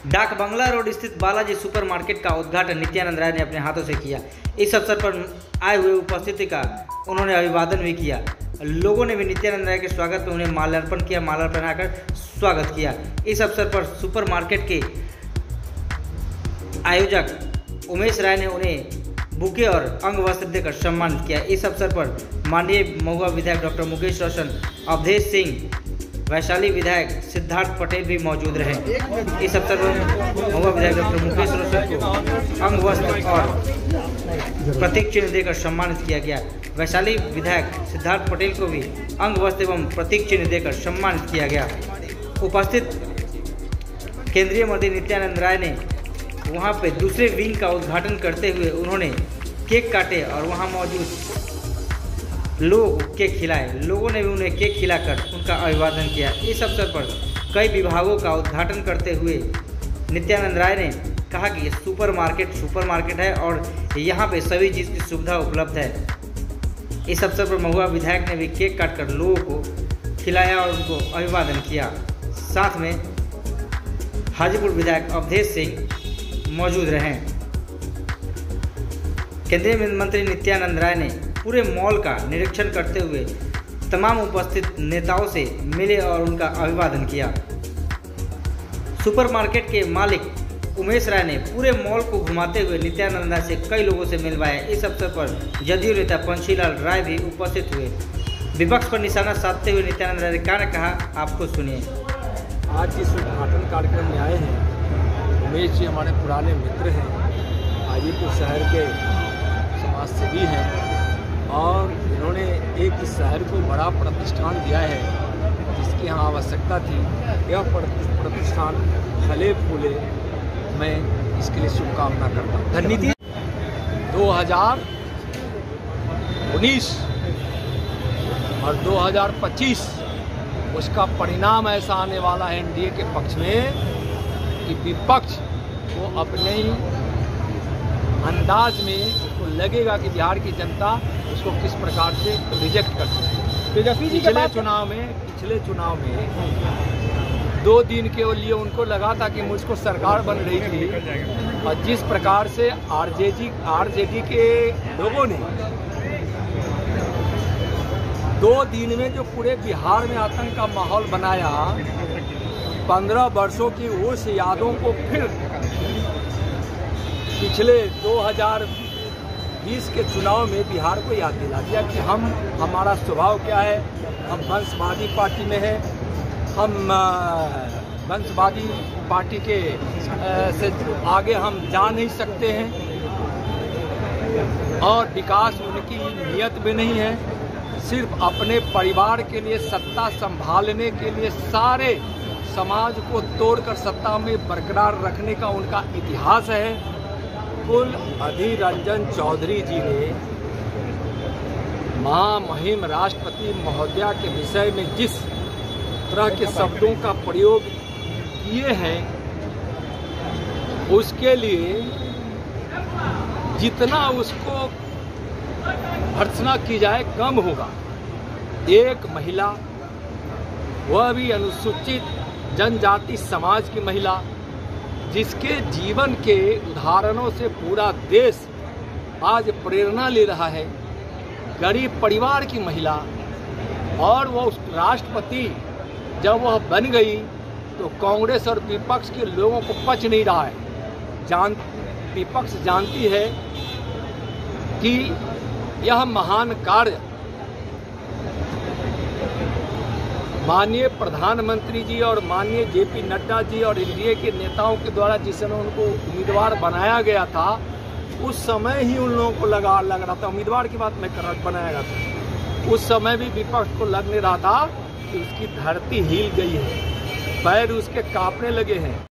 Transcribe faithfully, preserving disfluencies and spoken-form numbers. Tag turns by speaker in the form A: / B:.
A: डाक बंगला रोड स्थित बालाजी सुपरमार्केट का उद्घाटन नित्यानंद राय ने अपने हाथों से किया। इस अवसर पर आए हुए उपस्थिति का उन्होंने अभिवादन भी किया। लोगों ने भी नित्यानंद राय के स्वागत में उन्हें माल्यार्पण किया, माला पहनाकर स्वागत किया। इस अवसर पर सुपरमार्केट के आयोजक उमेश राय ने उन्हें बुके और अंग वस्त्र देकर सम्मानित किया। इस अवसर पर माननीय महुआ विधायक डॉक्टर मुकेश रोशन, अवधेश सिंह, वैशाली विधायक सिद्धार्थ पटेल भी मौजूद रहे। इस अवसर पर महुआ विधायक डॉक्टर मुकेश रोशन को अंग वस्त्र और प्रतीक चिन्ह देकर सम्मानित किया गया। वैशाली विधायक सिद्धार्थ पटेल को भी अंग वस्त्र एवं प्रतीक चिन्ह देकर सम्मानित किया गया। उपस्थित केंद्रीय मंत्री नित्यानंद राय ने वहां पे दूसरे विंग का उद्घाटन करते हुए उन्होंने केक काटे और वहां मौजूद लोग केक खिलाए। लोगों ने भी उन्हें केक खिलाकर उनका अभिवादन किया। इस अवसर पर कई विभागों का उद्घाटन करते हुए नित्यानंद राय ने कहा कि ये सुपर मार्केट सुपर मार्केट है और यहाँ पे सभी चीज़ की सुविधा उपलब्ध है। इस अवसर पर महुआ विधायक ने भी केक काटकर लोगों को खिलाया और उनको अभिवादन किया। साथ में हाजीपुर विधायक अवधेश सिंह मौजूद रहे। केंद्रीय मंत्री नित्यानंद राय ने पूरे मॉल का निरीक्षण करते हुए तमाम उपस्थित नेताओं से मिले और उनका अभिवादन किया। सुपरमार्केट के मालिक उमेश राय ने पूरे मॉल को घुमाते हुए नित्यानंद राय से कई लोगों से मिलवाया। इस अवसर पर जदयू नेता पंशीलाल राय भी उपस्थित हुए। विपक्ष पर निशाना साधते हुए नित्यानंद राय ने क्या कहा, आप खुद सुनिए।
B: आज इस उद्घाटन कार्यक्रम में आए हैं उमेश जी, हमारे पुराने मित्र हैं, हाजीपुर शहर के समाज सेवी हैं और इन्होंने एक शहर को बड़ा प्रतिष्ठान दिया है जिसकी यहाँ आवश्यकता थी। यह प्रतिष्ठान फले फूले, मैं इसके लिए शुभकामना करता हूँ। धन्यवाद। दो हज़ार उन्नीस और दो हज़ार पच्चीस उसका परिणाम ऐसा आने वाला है एनडीए के पक्ष में कि विपक्ष को अपने ही अंदाज में उसको लगेगा कि बिहार की जनता उसको किस प्रकार से रिजेक्ट कर सकती है। पिछले चुनाव में पिछले चुनाव में दो दिन के लिए उनको लगा था कि मुझको सरकार बन रही थी और जिस प्रकार से आरजेडी आरजेडी के लोगों ने दो दिन में जो पूरे बिहार में आतंक का माहौल बनाया, पंद्रह वर्षों की उस यादों को फिर पिछले दो हज़ार बीस के चुनाव में बिहार को याद दिला दिया कि हम हमारा स्वभाव क्या है। हम वंशवादी पार्टी में हैं, हम वंशवादी पार्टी के से आगे हम जा नहीं सकते हैं और विकास उनकी नीयत में नहीं है। सिर्फ अपने परिवार के लिए, सत्ता संभालने के लिए, सारे समाज को तोड़कर सत्ता में बरकरार रखने का उनका इतिहास है। कुल अधीर रंजन चौधरी जी ने महामहिम राष्ट्रपति महोदया के विषय में जिस तरह के शब्दों का प्रयोग किए हैं उसके लिए जितना उसको भर्त्सना की जाए कम होगा। एक महिला, वह भी अनुसूचित जनजाति समाज की महिला, जिसके जीवन के उदाहरणों से पूरा देश आज प्रेरणा ले रहा है, गरीब परिवार की महिला, और वह उस राष्ट्रपति जब वह बन गई तो कांग्रेस और विपक्ष के लोगों को पच नहीं रहा है। जान विपक्ष जानती है कि यह महान कार्य माननीय प्रधानमंत्री जी और माननीय जेपी नड्डा जी और एनडीए के नेताओं के द्वारा जिस समय उनको उम्मीदवार बनाया गया था, उस समय ही उन लोगों को लगा लग रहा था, उम्मीदवार की बात मैं कर रहा बनाया गया था, उस समय भी विपक्ष को लगने रहा था कि उसकी धरती हिल गई है, पैर उसके कांपने लगे हैं।